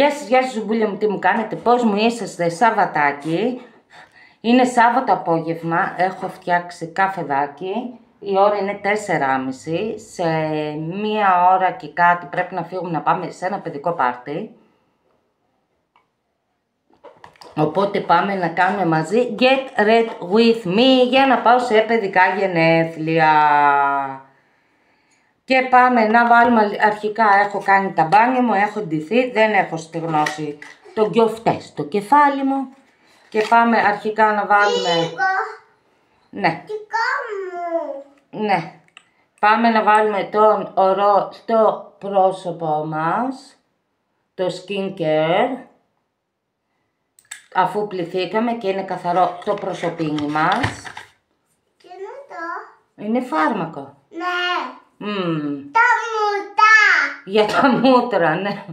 Γεια σας ζουμπούλια μου, τι μου κάνετε, πώς μου είσαστε, Σαββατάκι. Είναι Σάββατο απόγευμα, έχω φτιάξει καφεδάκι. Η ώρα είναι 4:30, σε 1 ώρα και κάτι πρέπει να φύγουμε να πάμε σε ένα παιδικό πάρτι. Οπότε πάμε να κάνουμε μαζί Get Red With Me για να πάω σε παιδικά γενέθλια. Και πάμε να βάλουμε, αρχικά έχω κάνει τα μπάνια μου, έχω ντυθεί, δεν έχω στεγνώσει το γκιοφτέ στο κεφάλι μου. Και πάμε αρχικά να βάλουμε... Ναι. Ναι. Πάμε να βάλουμε τον ορό στο πρόσωπό μας, το skincare, αφού πληθήκαμε και είναι καθαρό το προσωπίνι μας. Τι είναι το? Είναι φάρμακο. Ναι. Τα μούτρα. Για τα μούτρα, ναι.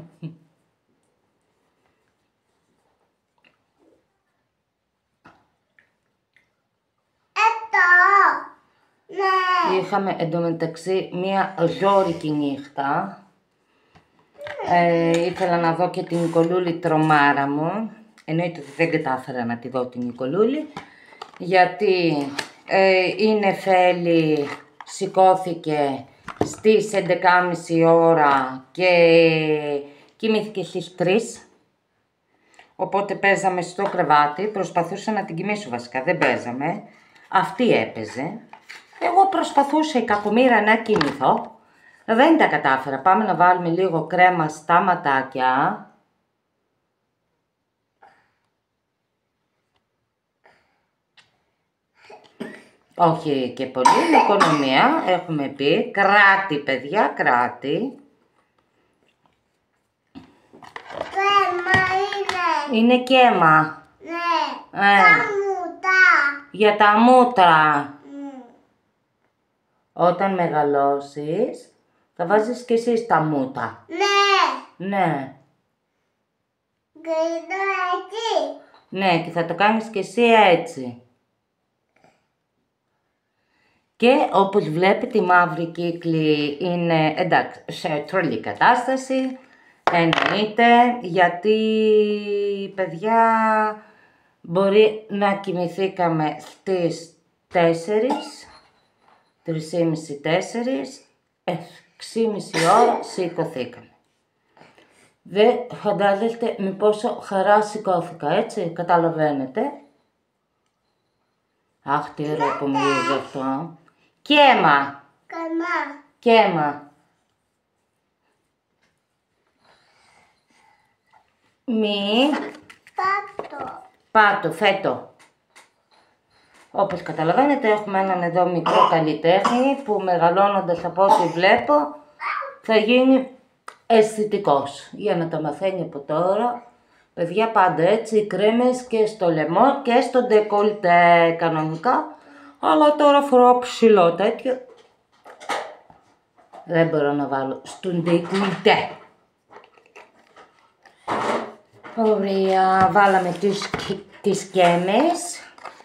Ναι. Είχαμε εντωμεταξύ μία ζώρικη νύχτα. Ήθελα να δω και την Νικολούλη τρομάρα μου. Εννοείται ότι δεν κατάφερα να τη δω την Νικολούλη. Γιατί η Νεφέλη σηκώθηκε στις 11:30 ώρα και κοιμήθηκε στις 3. Οπότε παίζαμε στο κρεβάτι, προσπαθούσα να την κοιμήσω βασικά, δεν παίζαμε. Αυτή έπαιζε. Εγώ προσπαθούσα η κακομοίρα να κοιμηθώ. Δεν τα κατάφερα. Πάμε να βάλουμε λίγο κρέμα στα ματάκια. Όχι και πολύ, είναι οικονομία, έχουμε πει. Κράτη, παιδιά, κράτη. Κρέμα είναι. Είναι κέμα. Ναι. Τα μούτρα. Για τα μούτρα. Όταν μεγαλώσεις, θα βάζεις και εσύ τα μούτρα. Ναι. Ναι. Και το έτσι. Ναι, και θα το κάνεις και εσύ έτσι. Και όπως βλέπετε η μαύρη κύκλη είναι εντάξει σε τρελή κατάσταση. Εννοείται γιατί παιδιά μπορεί να κοιμηθήκαμε στις 4, 3:30-4, 6:30 ώρα σηκωθήκαμε. Δεν φαντάζεστε με πόσο χαρά σηκώθηκα, έτσι, καταλαβαίνετε. Αχ, τι ωραίο που μιλίζει αυτό. Κέμα. Καμά. Κέμα. Μη. Πάτο. Πάτο, φέτο. Όπως καταλαβαίνετε έχουμε έναν εδώ μικρό καλλιτέχνη που μεγαλώνοντας από ό,τι βλέπω θα γίνει αισθητικός. Για να τα μαθαίνει από τώρα. Παιδιά πάντα έτσι, κρέμες και στο λαιμό και στο ντεκολτέ κανονικά. Αλλά τώρα φοράω ψηλό τέτοιο. Δεν μπορώ να βάλω στον ντεκολτέ. Ωραία, βάλαμε τις κέμες.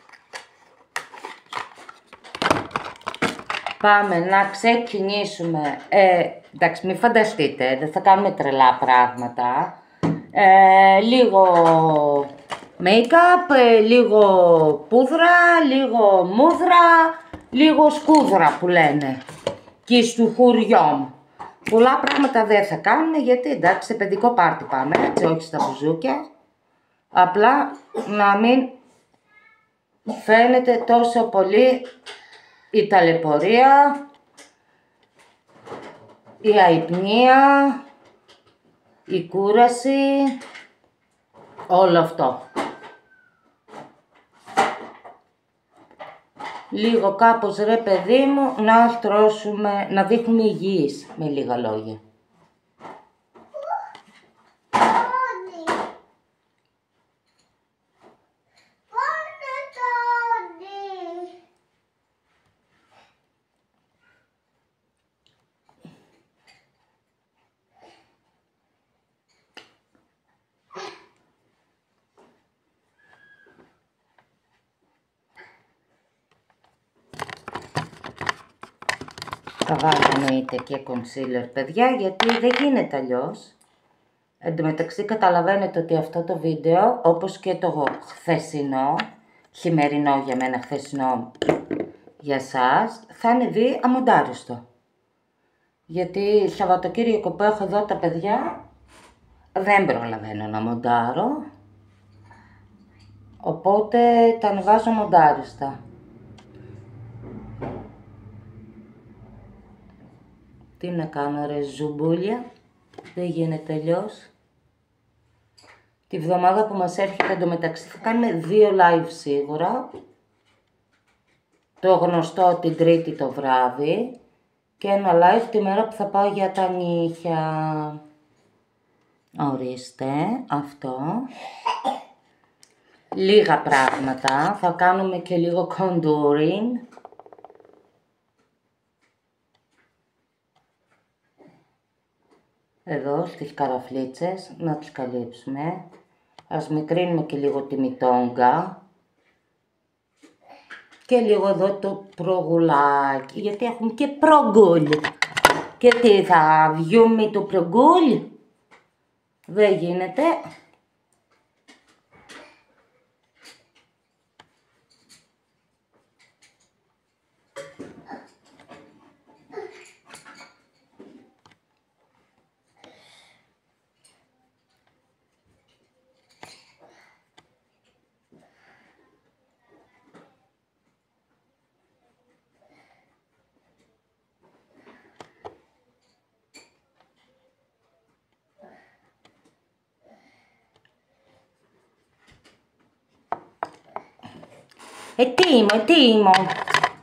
Πάμε να ξεκινήσουμε. Εντάξει, μην φανταστείτε, δεν θα κάνουμε τρελά πράγματα. Λίγο make-up, λίγο πούδρα, λίγο μούδρα, λίγο σκούδρα που λένε. Και στο χωριό μου. Πολλά πράγματα δεν θα κάνουμε γιατί εντάξει σε παιδικό πάρτι πάμε, έτσι όχι στα μπουζούκια. Απλά να μην φαίνεται τόσο πολύ η ταλαιπωρία, η αϊπνία, η κούραση, όλο αυτό. Λίγο κάπως ρε παιδί μου να στρώσουμε, να δείχνουμε υγιείς με λίγα λόγια. Θα βάλω εννοείται και concealer παιδιά γιατί δεν γίνεται αλλιώς. Εν τω μεταξύ καταλαβαίνετε ότι αυτό το βίντεο, όπως και το χθεσινό, χειμερινό για μένα, χθεσινό για σας, θα είναι δει αμοντάριστο. Γιατί Σαββατοκύριακο που έχω εδώ τα παιδιά, δεν προλαβαίνω να μοντάρω. Οπότε τα ανεβάζω μοντάριστα. Τι να κάνω ρε ζουμπούλια, δεν γίνεται αλλιώς. Τη βδομάδα που μας έρχεται εντωμεταξύ θα κάνουμε 2 live σίγουρα. Το γνωστό την Τρίτη το βράδυ και ένα live τη μέρα που θα πάω για τα νύχια. Ορίστε, αυτό. Λίγα πράγματα, θα κάνουμε και λίγο contouring. Εδώ στις καραφλίτσες, να τις καλύψουμε. Ας μικρύνουμε και λίγο τη μητόγκα. Και λίγο εδώ το προγουλάκι, γιατί έχουμε και προγκούλ. Και τι θα βγούμε το προγκούλ, δεν γίνεται. Τι είμαι.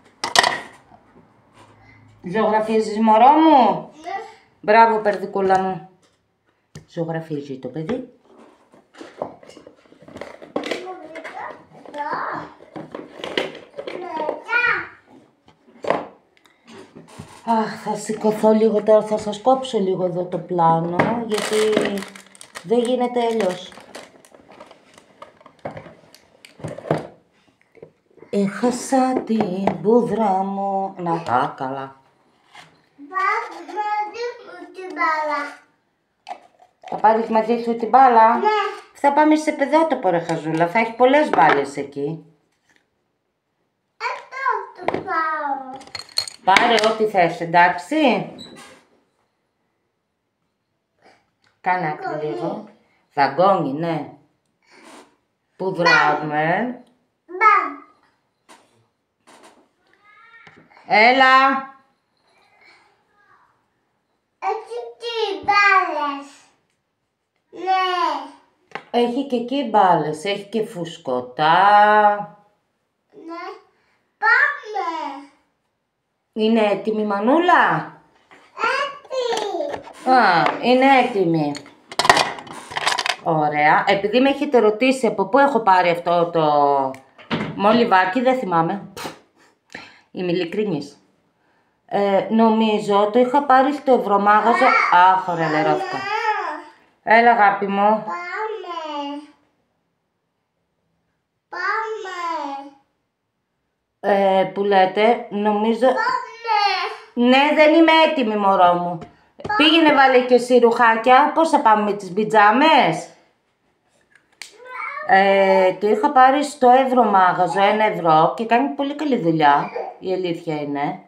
Ζωγραφίζεις μωρό μου. Ναι. Μπράβο περδικούλα μου. Ζωγραφίζει το παιδί. Αχ, θα σηκωθώ λίγο τώρα, θα σας κόψω λίγο εδώ το πλάνο, γιατί δεν γίνεται αλλιώς. Έχασα την μπούδρα μου, να τα καλά. Πάρε μαζί μου την μπάλα. Θα πάρεις μαζί σου την μπάλα. Ναι. Θα πάμε σε παιδότοπο ρε Χαζούλα, θα έχει πολλές μπάλες εκεί. Αυτό το πάω. Πάρε ό,τι θες, εντάξει. Κάνε άκρη λίγο. Δαγκώνει, ναι. Πού δράμε. Μπαμ. Έλα. Έχει τι μπάλες. Ναι. Έχει και εκεί μπάλες, έχει και φουσκωτά. Ναι. Πάμε. Είναι έτοιμη Μανούλα. Έτσι. Α, είναι έτοιμη. Ωραία. Επειδή με έχετε ρωτήσει από πού έχω πάρει αυτό το μολυβάκι, δεν θυμάμαι. Είμαι ειλικρινής. Νομίζω το είχα πάρει στο Ευρωμάγαζο. Αχ, ωραία λερώθηκα. Έλα αγάπη μου. Πάμε. Πάμε. Που λέτε, νομίζω... Πάμε. Ναι, δεν είμαι έτοιμη μωρό μου. Πήγαινε βάλε και εσύ ρουχάκια. Πώς θα πάμε με τις πιτζάμες. Το είχα πάρει στο Ευρωμάγαζο, 1 ευρώ και κάνει πολύ καλή δουλειά. Η αλήθεια είναι.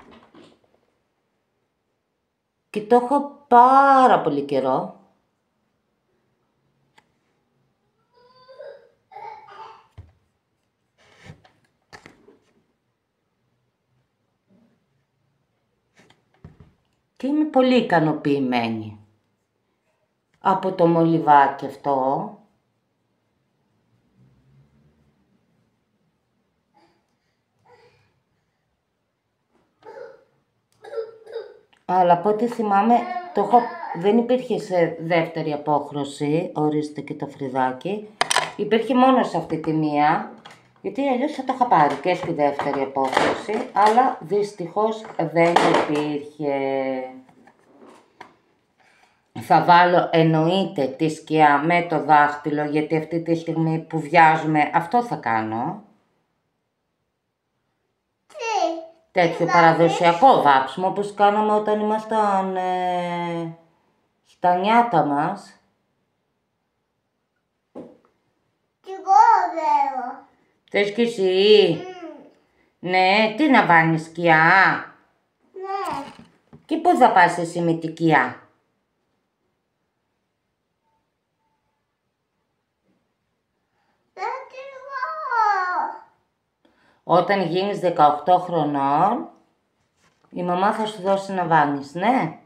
Και το έχω πάρα πολύ καιρό. Και είμαι πολύ ικανοποιημένη από το μολυβάκι αυτό. Αλλά από ό,τι θυμάμαι, δεν υπήρχε σε δεύτερη απόχρωση, ορίστε και το φρυδάκι. Υπήρχε μόνο σε αυτή τη μία, γιατί αλλιώς θα το είχα πάρει και στη δεύτερη απόχρωση, αλλά δυστυχώς δεν υπήρχε. Θα βάλω εννοείται τη σκιά με το δάχτυλο, γιατί αυτή τη στιγμή που βιάζουμε αυτό θα κάνω. Τέτοιο παραδοσιακό βάψιμο, όπως κάναμε όταν ήμασταν στα νιάτα μας. θέλω. Θες κι εσύ? Ναι, τι να βάλεις, σκιά? Ναι. Και πού θα πας εσύ με την κοιά? Όταν γίνεις 18 χρονών, η μαμά θα σου δώσει να βάλεις, ναι.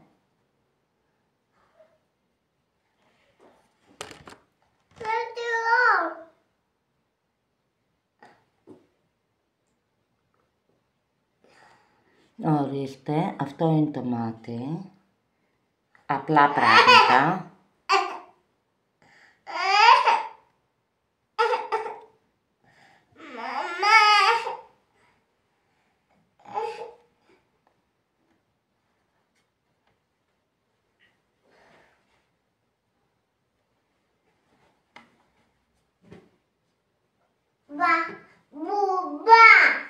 Ορίστε, αυτό είναι το μάτι. Απλά πράγματα. Μπουμπά,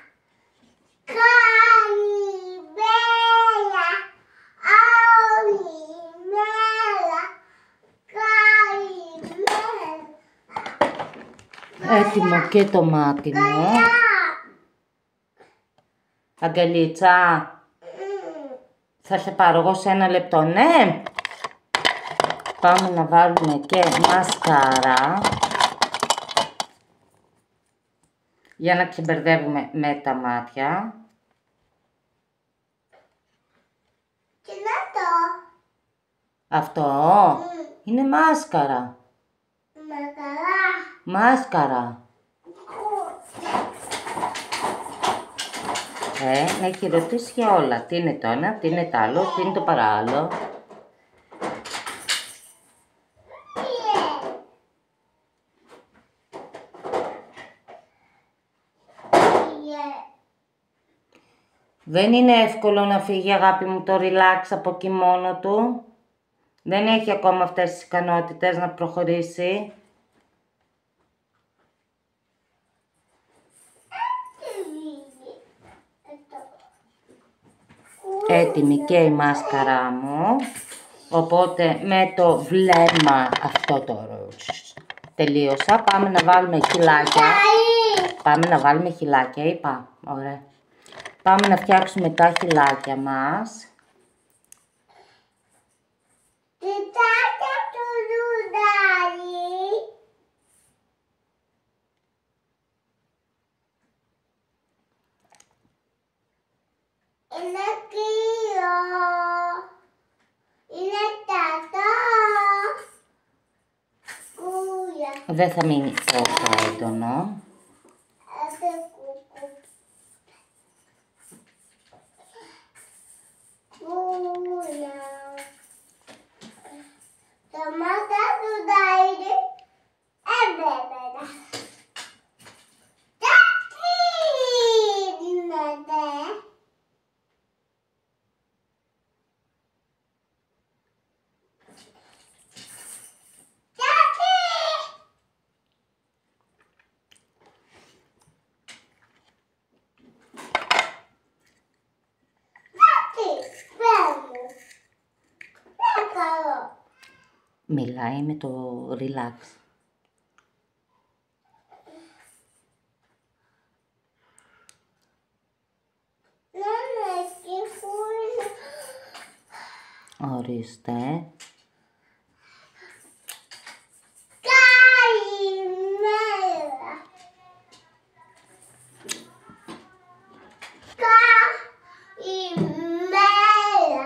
καλημέρα, όλη μέρα, καλημέρα. Έτοιμο και το μάτι μου. Αγγελίτσα, θα σε πάρω εγώ σε 1 λεπτό, ναι. Πάμε να βάλουμε και μασκάρα. Για να ξεμπερδεύουμε με τα μάτια. Τι είναι αυτό? Αυτό είναι μάσκαρα. Μάσκαρα. Να έχει ρωτήσει για όλα. Τι είναι το ένα, τι είναι το άλλο, τι είναι το παράλληλο. Δεν είναι εύκολο να φύγει, αγάπη μου, το relax από εκεί μόνο του. Δεν έχει ακόμα αυτές τις ικανότητες να προχωρήσει. Έτοιμη και η μάσκαρά μου. Οπότε με το βλέμμα αυτό το τελείωσα. Πάμε να βάλουμε χυλάκια. Πάμε να βάλουμε χυλάκια, είπα. Ωραία. Πάμε να φτιάξουμε τα χυλάκια μας. Κοιτάξτε το λουδάρι. Είναι κρύο. Είναι τατά. Κούλια. Δεν θα μείνει τόσο έντονο. Τα μάτια του τα είναι έμπρεπερα. Τι γίνεται? Μιλάει με το relax. Ορίστε. Καλημέρα. Καλημέρα.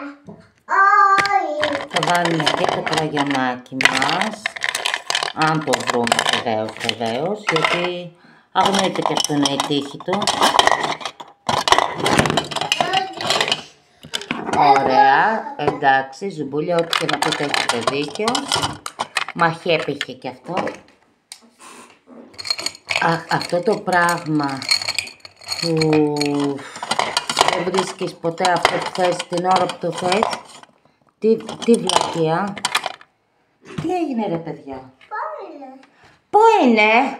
Θα βάλουμε και το κραγιονάκι μας. Αν το βρούμε βεβαίως, γιατί αγνοείται και αυτό είναι η τύχη του. Ωραία, εντάξει, Ζουμπούλια, ό,τι και να πείτε έχετε δίκιο. Μαχέπ είχε και αυτό. Αυτό το πράγμα που δεν βρίσκεις ποτέ αυτό που θες την ώρα που το θες. Τι βλακεία. Τι έγινε ρε παιδιά? Πού είναι?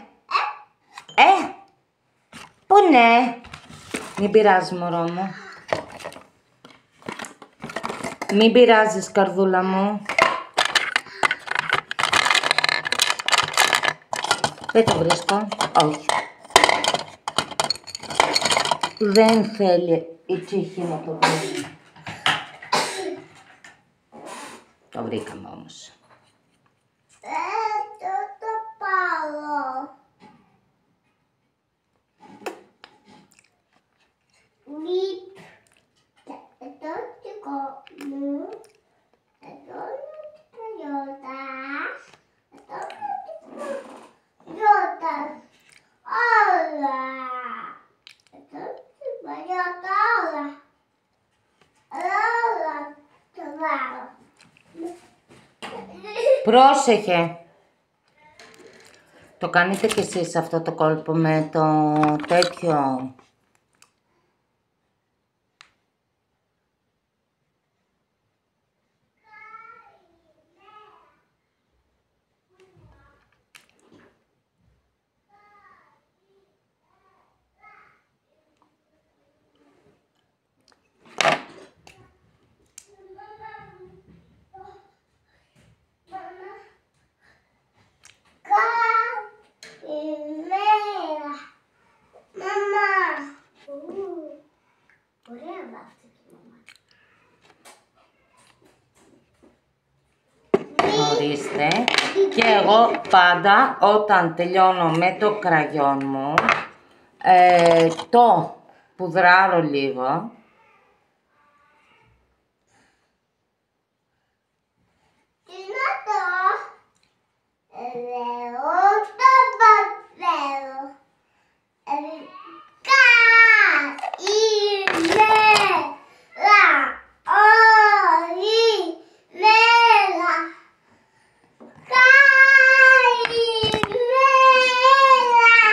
Πού είναι? Μην πειράζει μωρό μου. Μην πειράζεις καρδούλα μου. Δεν το βρίσκω. Όχι. Δεν θέλει η τσίχη να το βρει. Το βρήκαμε όμως. Το πάρω. Εδώ δικό μου. Εδώ είναι το γιώτας. Εδώ είναι το γιώτας. Όλα. Εδώ είναι το γιώτα όλα. Όλα το βάλω. Πρόσεχε. Το κάνετε κι εσείς αυτό το κόλπο με το τέτοιο. Καλημέρα. Μαμά. Ωραία βάφτηκε η μαμά. Ορίστε. Και εγώ πάντα όταν τελειώνω με το κραγιόν μου, το πουδράρω λίγο. Τι είναι αυτό? Λέω το παπέλο. Καλημέρα. Όλη μέρα. Καλημέρα.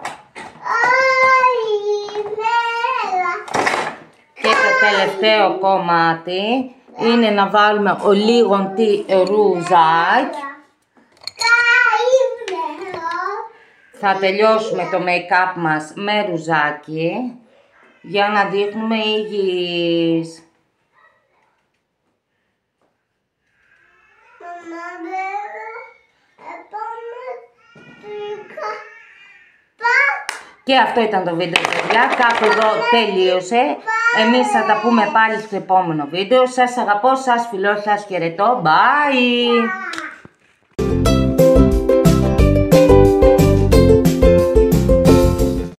Όλη μέρα. Και το τελευταίο κομμάτι είναι να βάλουμε ο λίγο τι ρουζάκι. Θα τελειώσουμε το make-up μας με ρουζάκι για να δείχνουμε υγιείς. Και αυτό ήταν το βίντεο, παιδιά. Κάπου εδώ τελείωσε. Εμείς θα τα πούμε πάλι στο επόμενο βίντεο. Σας αγαπώ, σας φιλώ, σας χαιρετώ. Bye!